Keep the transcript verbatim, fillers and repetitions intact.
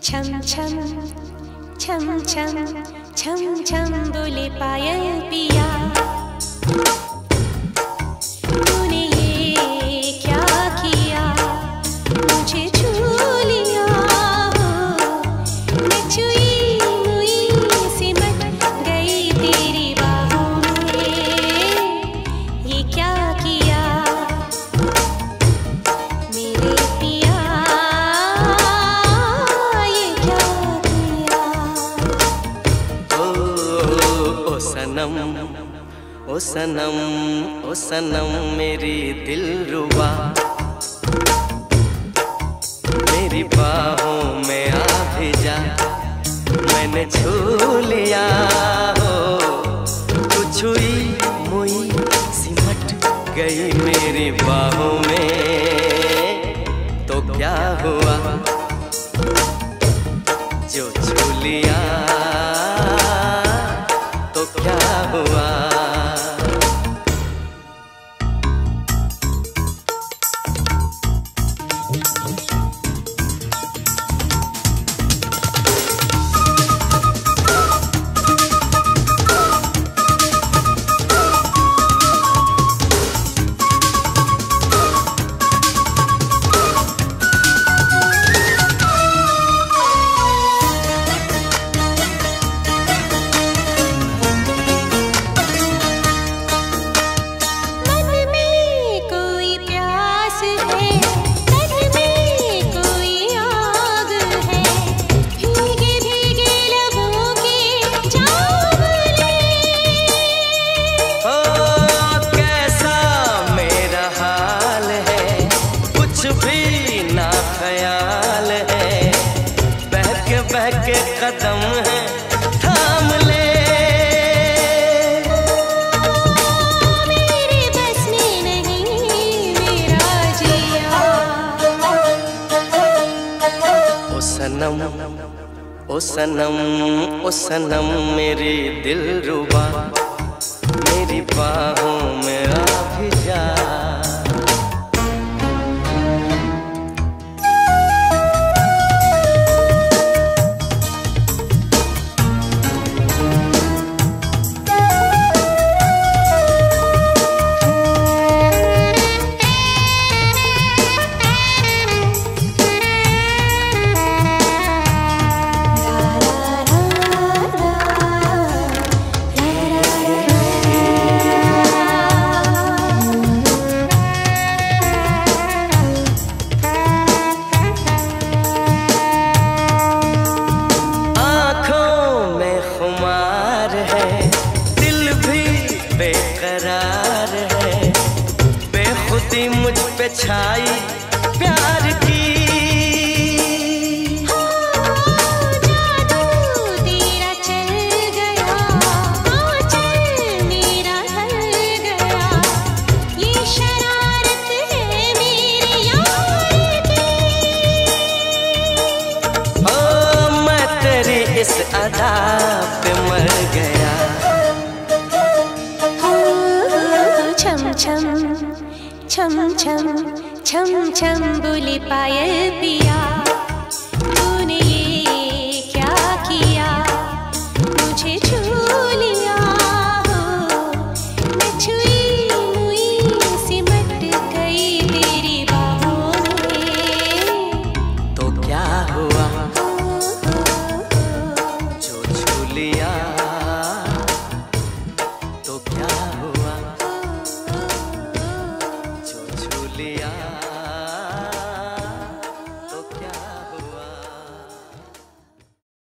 छम छम छम छम छम छम बोले पायल पिया, तूने ये क्या किया, मुझे छू लिया हो, मैं छुई मुई सिमट गई तेरी बाहों में, ये क्या किया मेरे पिया, ये क्या किया। ओ सनम ओ सनम ओ सनम मेरी दिलरुबा, मेरी बाहों में आ भी जा, मैंने छू लिया हो, तू छुई मुई सिमट गई मेरी बाहों में, तो क्या हुआ जो छू लिया, तो क्या हुआ। के कदम है थाम ले, मेरे बस में नहीं मेरा जिया। ओ सनम ओ सनम ओ सनम मेरी दिलरुबा, मेरी बाहों में आ भी जा। बेकरार है बेखुदी मुझ पे छाई प्यार की, जादू तेरा चल गया, आंचल मेरा ढल गया, ये शरारत है मेरे यार की। ओ मैं तेरी इस अदा पे मर गया। छम छम छम छम छम बोले पायल पिया।